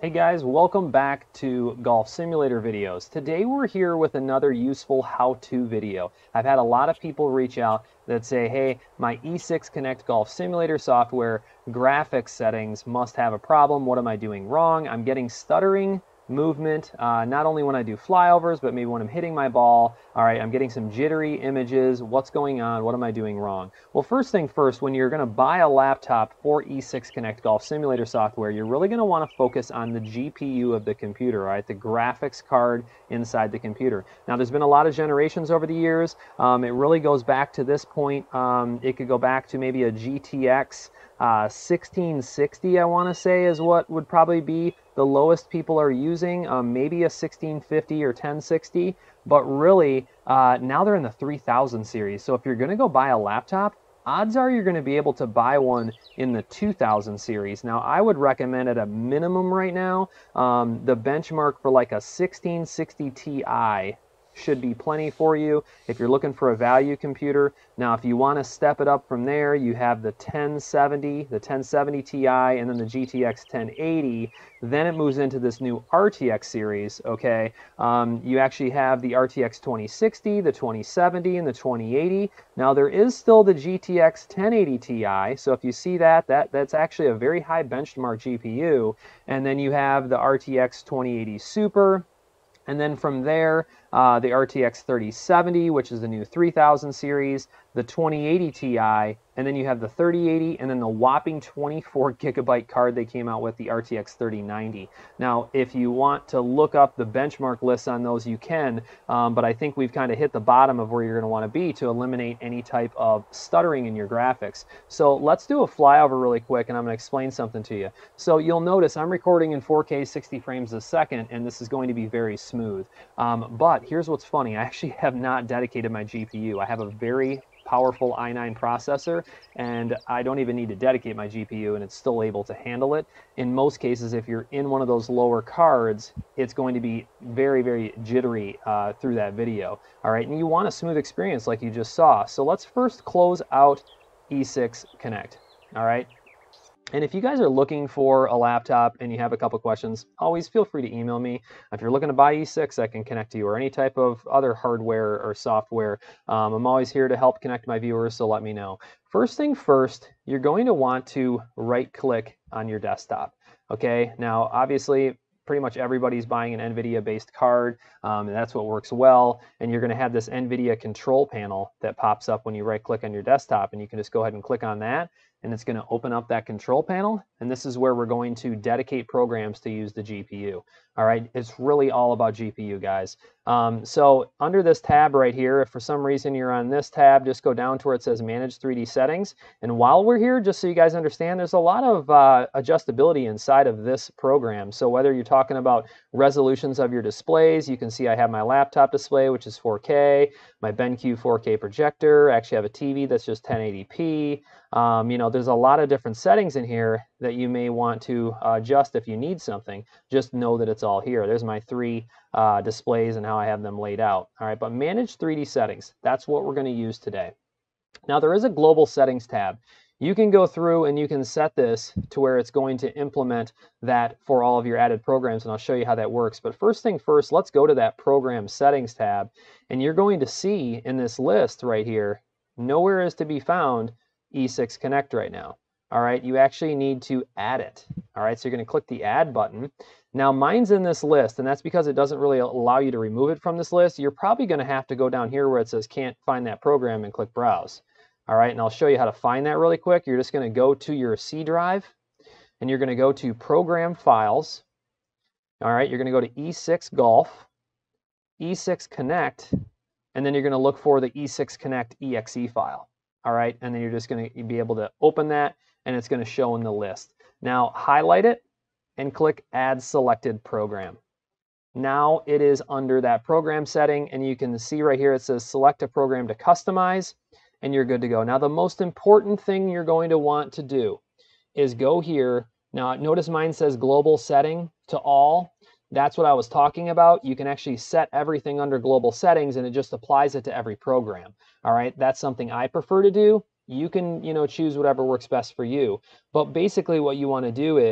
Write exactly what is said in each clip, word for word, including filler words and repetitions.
Hey guys, welcome back to Golf Simulator videos. Today we're here with another useful how-to video. I've had a lot of people reach out that say, hey, my E six Connect Golf Simulator software graphics settings must have a problem. What am I doing wrong? I'm getting stuttering movement, uh, not only when I do flyovers, but maybe when I'm hitting my ball. All right, I'm getting some jittery images. What's going on? What am I doing wrong? Well, first thing first, when you're going to buy a laptop for E six Connect Golf Simulator software, you're really going to want to focus on the G P U of the computer, right? The graphics card inside the computer. Now, there's been a lot of generations over the years. Um, it really goes back to this point. Um, it could go back to maybe a G T X uh, sixteen sixty, I want to say, is what would probably be the lowest people are using, um, maybe a sixteen fifty or ten sixty, but really uh, now they're in the three thousand series. So if you're going to go buy a laptop, odds are you're going to be able to buy one in the two thousand series. Now, I would recommend at a minimum right now, um, the benchmark for like a sixteen sixty Ti should be plenty for you if you're looking for a value computer. Now, if you want to step it up from there, you have the ten seventy, the ten seventy Ti, and then the G T X ten eighty. Then it moves into this new R T X series, okay? Um, you actually have the R T X twenty sixty, the twenty seventy, and the twenty eighty. Now, there is still the G T X ten eighty Ti, so if you see that, that that's actually a very high benchmark G P U. And then you have the R T X twenty eighty Super. And then from there, uh, the R T X thirty seventy, which is the new three thousand series, the twenty eighty Ti, and then you have the thirty eighty, and then the whopping twenty-four gigabyte card they came out with, the R T X thirty ninety. Now, if you want to look up the benchmark lists on those, you can, um, but I think we've kind of hit the bottom of where you're going to want to be to eliminate any type of stuttering in your graphics. So let's do a flyover really quick, and I'm going to explain something to you. So you'll notice I'm recording in four K sixty frames a second, and this is going to be very smooth. Um, but here's what's funny. I actually have not dedicated my G P U. I have a very powerful i nine processor, and I don't even need to dedicate my G P U, and it's still able to handle it. In most cases, if you're in one of those lower cards, it's going to be very, very jittery uh, through that video. All right, and you want a smooth experience like you just saw. So let's first close out E six Connect. All right. And if you guys are looking for a laptop and you have a couple questions, always feel free to email me. If you're looking to buy E six, I can connect to you, or any type of other hardware or software. Um, I'm always here to help connect my viewers, so let me know. First thing first, you're going to want to right-click on your desktop. Okay, now obviously, pretty much everybody's buying an NVIDIA-based card, um, and that's what works well. And you're going to have this NVIDIA Control Panel that pops up when you right-click on your desktop, and you can just go ahead and click on that, and it's going to open up that control panel, and this is where we're going to dedicate programs to use the G P U. All right, it's really all about G P U, guys. Um, so under this tab right here, if for some reason you're on this tab, just go down to where it says Manage three D Settings. And while we're here, just so you guys understand, there's a lot of uh, adjustability inside of this program. So whether you're talking about resolutions of your displays, you can see I have my laptop display, which is four K, my BenQ four K projector. I actually have a T V that's just ten eighty p. Um, you know, there's a lot of different settings in here that you may want to uh, adjust if you need something. Just know that it's all here. There's my three uh, displays and how I have them laid out. All right, but manage three D settings. That's what we're going to use today. Now, there is a global settings tab. You can go through and you can set this to where it's going to implement that for all of your added programs, and I'll show you how that works. But first thing first, let's go to that program settings tab, and you're going to see in this list right here, nowhere is to be found E six Connect right now. All right, you actually need to add it. All right, so you're going to click the add button. Now, mine's in this list, and that's because it doesn't really allow you to remove it from this list. You're probably going to have to go down here where it says can't find that program and click browse. All right, and I'll show you how to find that really quick. You're just going to go to your C drive, and you're going to go to program files. All right, you're going to go to E six Golf, E six Connect, and then you're going to look for the E six Connect E X E file. All right, and then you're just going to be able to open that, and it's going to show in the list. Now, highlight it and click Add Selected Program. Now it is under that program setting, and you can see right here it says Select a program to customize, and you're good to go. Now, the most important thing you're going to want to do is go here. Now, notice mine says Global Setting to All. That's what I was talking about. You can actually set everything under global settings, and it just applies it to every program. All right, that's something I prefer to do. You can, you know, choose whatever works best for you. But basically what you want to do is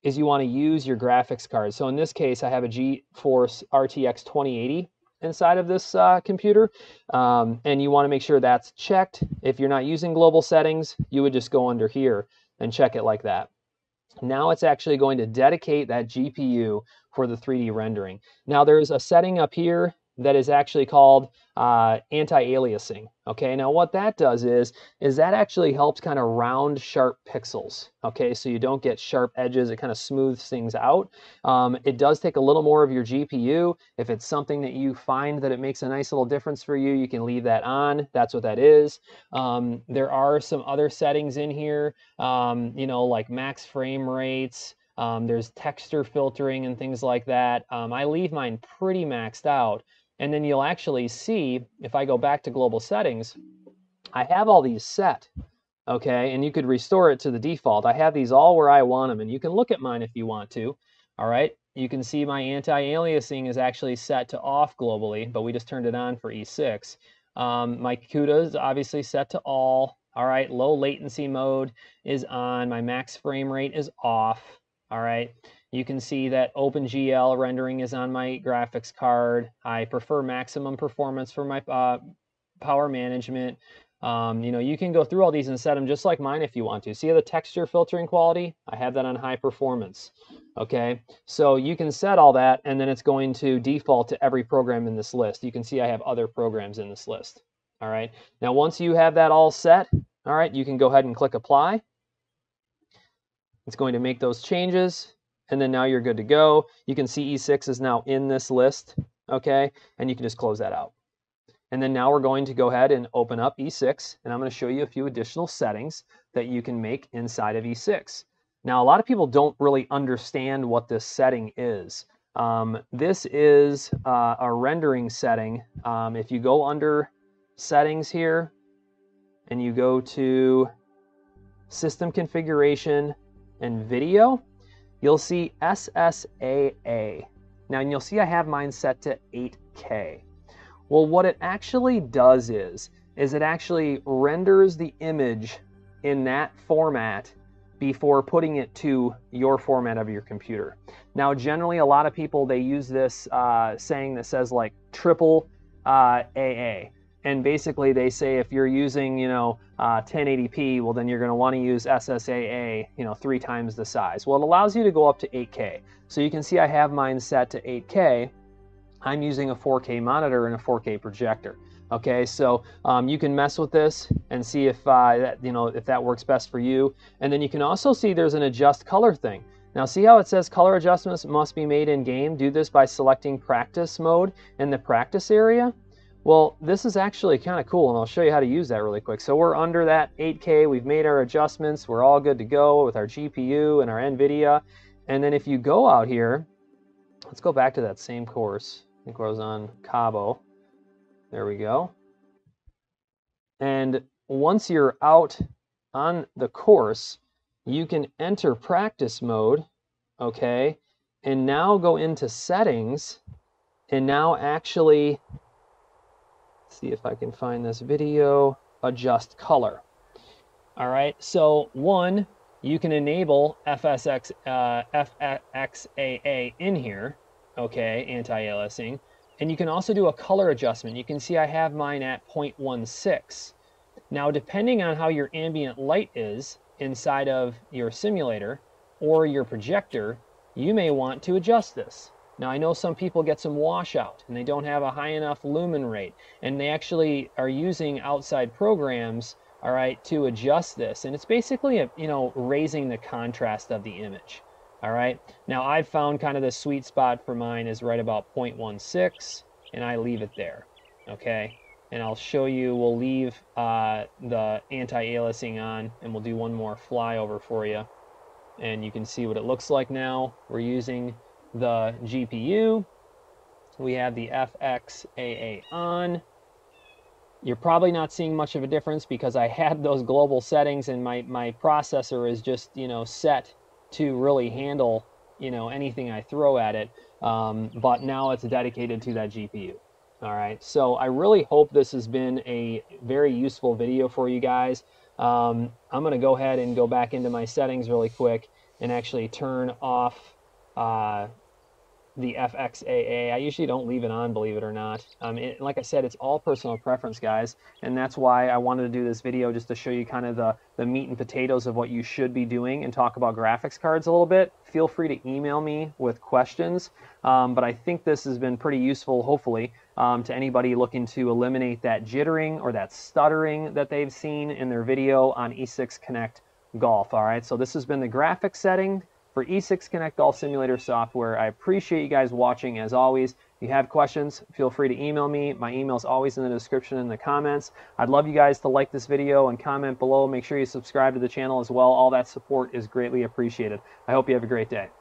is you want to use your graphics card. So in this case, I have a GeForce R T X twenty eighty inside of this uh, computer, um, and you want to make sure that's checked. If you're not using global settings, you would just go under here and check it like that. Now it's actually going to dedicate that G P U for the three D rendering. Now there's a setting up here that is actually called uh, anti-aliasing. Okay, now what that does is, is that actually helps kind of round sharp pixels. Okay, so you don't get sharp edges, it kind of smooths things out. Um, it does take a little more of your G P U. If it's something that you find that it makes a nice little difference for you, you can leave that on. That's what that is. Um, there are some other settings in here, um, you know, like max frame rates. Um, there's texture filtering and things like that. Um, I leave mine pretty maxed out. And then you'll actually see, if I go back to global settings, I have all these set, okay? And you could restore it to the default. I have these all where I want them, and you can look at mine if you want to, all right? You can see my anti-aliasing is actually set to off globally, but we just turned it on for E six. Um, my CUDA is obviously set to all, all right? Low latency mode is on, my max frame rate is off, all right? You can see that OpenGL rendering is on my graphics card. I prefer maximum performance for my uh, power management. Um, you know, you can go through all these and set them just like mine if you want to. See the texture filtering quality? I have that on high performance. Okay, so you can set all that, and then it's going to default to every program in this list. You can see I have other programs in this list. All right, now once you have that all set, all right, you can go ahead and click apply. It's going to make those changes. And then now you're good to go. You can see E six is now in this list, okay? And you can just close that out. And then now we're going to go ahead and open up E six, and I'm going to show you a few additional settings that you can make inside of E six. Now, a lot of people don't really understand what this setting is. Um, this is uh, a rendering setting. Um, if you go under settings here, and you go to system configuration and video, you'll see S S A A. Now, and you'll see I have mine set to eight K. Well, what it actually does is, is it actually renders the image in that format before putting it to your format of your computer. Now, generally, a lot of people, they use this uh, saying that says like triple uh, A A. And basically they say if you're using, you know, uh, ten eighty p, well then you're going to want to use S S A A, you know, three times the size. Well, it allows you to go up to eight K. So you can see I have mine set to eight K. I'm using a four K monitor and a four K projector. Okay, so um, you can mess with this and see if uh, that, you know, if that works best for you. And then you can also see there's an adjust color thing. Now see how it says color adjustments must be made in game? Do this by selecting practice mode in the practice area. Well, this is actually kind of cool, and I'll show you how to use that really quick. So we're under that eight K, we've made our adjustments, we're all good to go with our G P U and our NVIDIA. And then if you go out here, let's go back to that same course. I think I was on Cabo. There we go. And once you're out on the course, you can enter practice mode, okay? And now go into settings, and now actually, see if I can find this video, adjust color. All right, so one, you can enable F S X, uh, F X A A in here, okay, anti-aliasing, and you can also do a color adjustment. You can see I have mine at zero point one six. Now, depending on how your ambient light is inside of your simulator or your projector, you may want to adjust this. Now, I know some people get some washout and they don't have a high enough lumen rate, and they actually are using outside programs, all right, to adjust this. And it's basically, a, you know, raising the contrast of the image, all right? Now, I've found kind of the sweet spot for mine is right about zero point one six, and I leave it there, okay? And I'll show you, we'll leave uh, the anti-aliasing on, and we'll do one more flyover for you. And you can see what it looks like now. We're using the G P U, we have the F X A A on. You're probably not seeing much of a difference because I had those global settings, and my, my processor is just, you know, set to really handle, you know, anything I throw at it. Um, but now it's dedicated to that G P U. All right, so I really hope this has been a very useful video for you guys. Um, I'm gonna go ahead and go back into my settings really quick and actually turn off uh, the F X A A. I usually don't leave it on, believe it or not. Um, it, like I said, it's all personal preference, guys, and that's why I wanted to do this video, just to show you kind of the, the meat and potatoes of what you should be doing and talk about graphics cards a little bit. Feel free to email me with questions, um, but I think this has been pretty useful, hopefully, um, to anybody looking to eliminate that jittering or that stuttering that they've seen in their video on E six Connect Golf. All right, so this has been the graphics setting for E six Connect Golf Simulator software. I appreciate you guys watching as always. If you have questions, feel free to email me. My email is always in the description in the comments. I'd love you guys to like this video and comment below. Make sure you subscribe to the channel as well. All that support is greatly appreciated. I hope you have a great day.